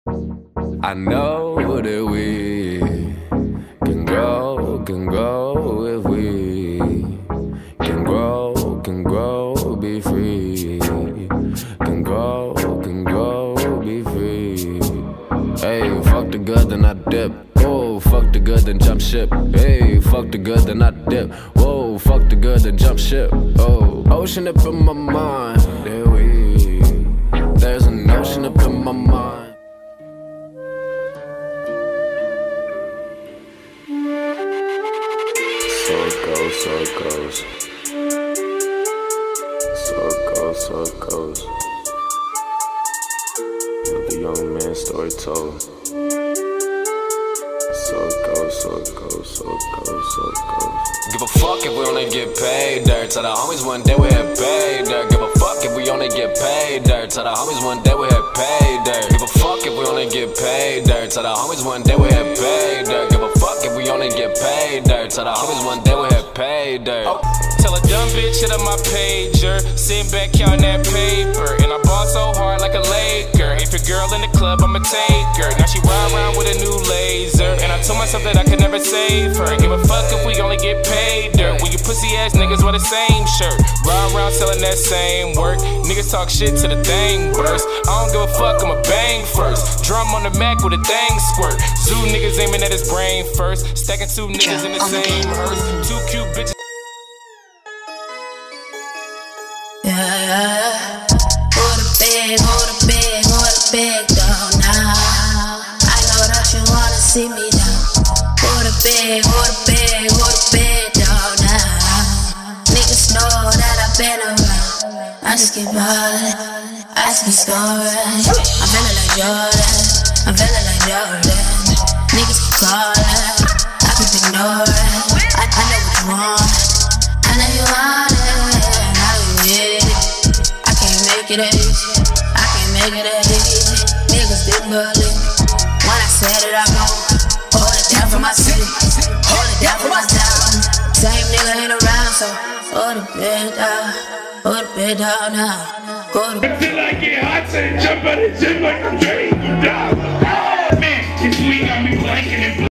I know that we can grow if we can grow, be free. Can grow, be free. Hey, fuck the good, then I dip. Whoa, fuck the good, then jump ship. Hey, fuck the good, then I dip. Whoa, fuck the good, then jump ship. Oh, ocean up in my mind. There's an ocean up in my mind. So it goes. The young man's story told. So it goes. Give a fuck if we only get paid dirt. Tell the homies one day we had paid dirt. Give a fuck if we only get paid dirt. Tell the homies one day we had paid dirt. Give a fuck if we only get paid dirt. Tell the homies one day we had paid dirt. Give a fuck if we only get paid dirt. Tell the homies one day we had paid dirt. Oh, tell a dumb bitch hit up my pager, sitting back counting that paper, and I ball so hard like a Laker. If your girl in the club, I'ma take her. Now she ride around with a new laser, and I told myself that I could never save her. Give a fuck if we only get paid dirt. When you pussy ass niggas wear the same shirt, ride around selling that same work. Niggas talk shit to the thing burst. I don't give a fuck, I'ma bang first. Drum on the Mac with a thing squirt. Zoo niggas aiming at his brain first. Stacking two niggas in the same hearse. Two cute bitches. Yeah. Hold a bag down now. I know that you wanna see me down. Hold a bag down now. Niggas know that I've been around. I just keep ballin', I just keep scoring. I'm feeling like Jordan. Niggas keep calling, I keep ignoring. I know what you want, I know you want it. I can't make it easy. Niggas didn't believe when I said it. I'm gon' hold it down for my city, hold it down for my town. Same nigga ain't around, so hold it down now. Hold it. Until I get hot, say jump out the gym like I'm ready to die. Man, if we got me blanking and